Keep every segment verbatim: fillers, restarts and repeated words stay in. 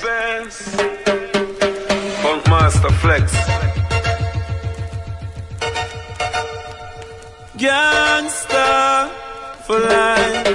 best. Funk Master Flex. Gangsta for life.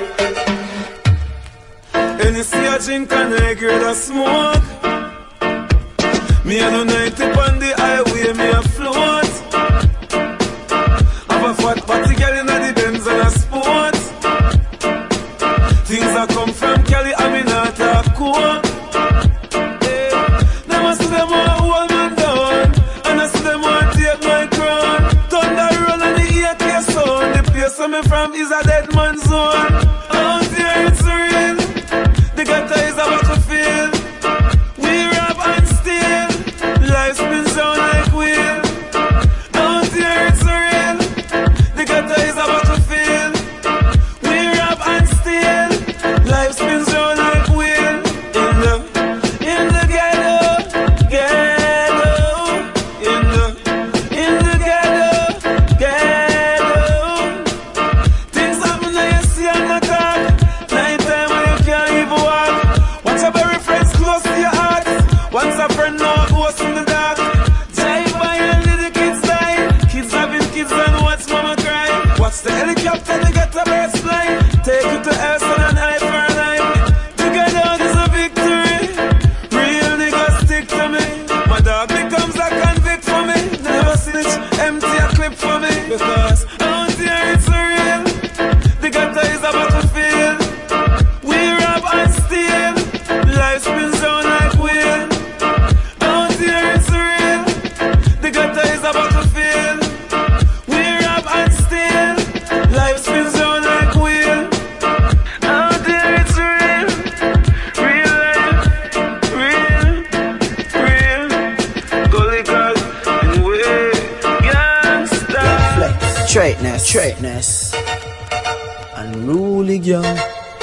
And you see a drink and I girl a smoke. Me and no ninety on the highway, me a float. Have a fat party girl in the Benz and a sport. Things that come from Cali, I mean not a cool. Hey, them a see them all hold man down, and I see them all take my crown. Thunder roll and the A K sound. The place where me from is a dead man zone. Out here it's real. The gutter is a battlefield. We rob and steal. Life spins down like wheel. Out here it's real. The gutter is a battlefield. We rob and steal. Life spins down like wheel. In the, in the ghetto, ghetto. In the, in the ghetto, ghetto. Things happen that you see on the top. Night time when you can't even walk. Watch your very friends close to your heart. Once a friend now goes in the dark. Drive by and little kids die. Kids having kids and watch mama cry. Watch the helicopter, they get a birds fly. Take you to Elson and eye for an eye. Together is a victory. Real niggas stick to me. My dog becomes a convict for me. Never snitch, empty a clip for me. Because out here it's real. The gutter is a battlefield. We rob and steal. Life spins down like wheel. Out here it's real. The gutter is a battlefield. We rob and steal. Life spins down like wheel. Out here it's real. Real life. Real. Real. Gully girl and way. Gangsta. Flex, straightness, straightness. Unruly girl.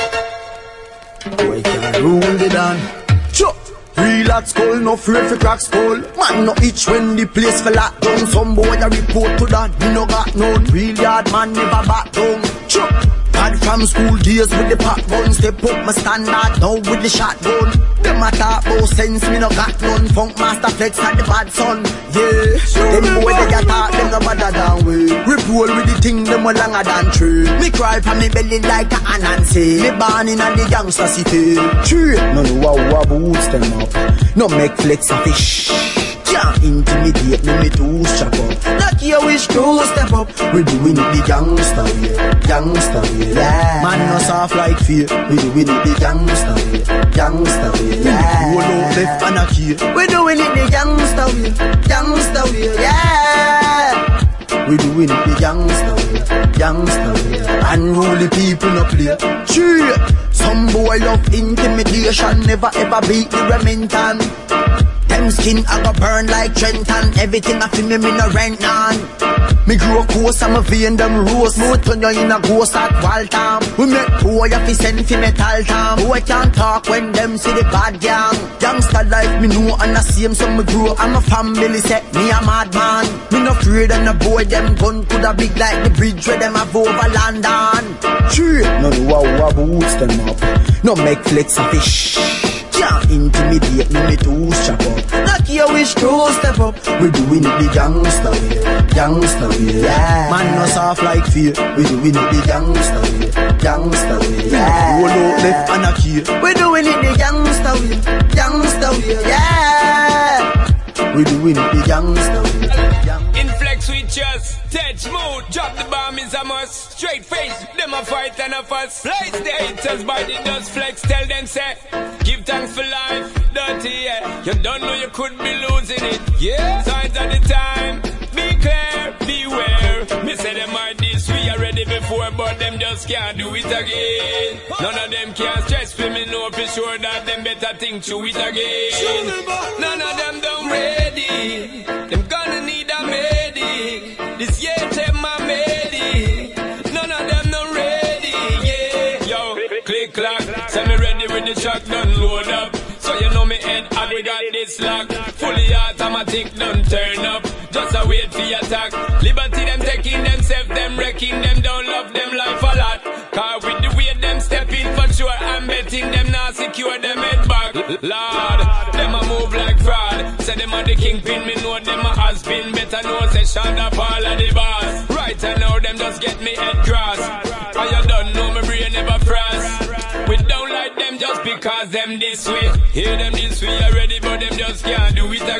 Boy can rule the dan. Chop. Relax, skull, no fear for crack skull. Man no itch when the place for lock down. Some boy a report to that. Me no got none. Real yard man never back down. Chop. Bad from school days with the pop gun. Step up my standard now with the shotgun. Them a talk about sense, me no got none. Funk Master Flex and the bad son. Yeah, them boy they a talk, them no better than we. Rip roll with the thing, them a longer than tree. Me cry from me belly like a Anansi. Me born in a the gangster city. Tree, no know how boots them up. No make Flex a fish. Can't intimidate me, me too strap up. Not your wish to step up. We doing it the gangster way, gangster way, yeah. Man no soft like fear. We doing it the gangster way, gangster way, yeah. Roll out left and a key. We doing it the gangster way, gangster way, yeah. We doing it the gangster way, gangster way. Unruly people no play. Cheer. Some boy love intimidation, never ever beat the Remington. Them skin I go burn like Trenton. Everything I feel me, me no rent on. Me grow close and me vein them rose. More turn you in a ghost at Waltham. We make boy a fi send fi metal tam. Boy can't talk when them see the bad gang. Youngster life me know and the same so me grow. And my family set me a madman. Me no afraid and the boy them gun coulda big like the bridge where them have over London. True, no know how boots them up. No make Flex a fish. Can't intimidate me, me too strap up. Not your wish to step up. We doing it the gangster way, gangster way, yeah. Man no soft like fear. We doing it the gangster way, gangster way, yeah. Roll out left and a key. We doing it the gangster way, gangster way, yeah. We doing it the gangster way. In Flex we just touch mood, drop the bomb is a must. Straight face, them a fight and a fuss. Place the haters by the dust. Flex tell them say, give thanks for life, dirty yeah. You don't know you could be losing it, yeah. Signs of the time, be clear, beware. Me say them are this, we are ready before, but them just can't do it again. None of them can stress for me, know for sure that them better think to it again. None of them done ready, them gonna need a medic. This year take my medic. None of them not ready, yeah. Yo, click clack, send me ready with the shotgun load up. So you know me head and we got this lock. Fully automatic done turn up. Just a wait for attack. Liberty them taking themselves, them wrecking them, don't love them life a lot. Car with the way them stepping for sure, I'm betting them now secure them head back. Lord, them a move like fraud. Say them a the kingpin, me know them a has been. Better know say Shonda Paul a the boss. Right and now them just get me head cross. And you don't know my brain never frost. We don't like them just because them this way. Hear them this way already, but them just can't do it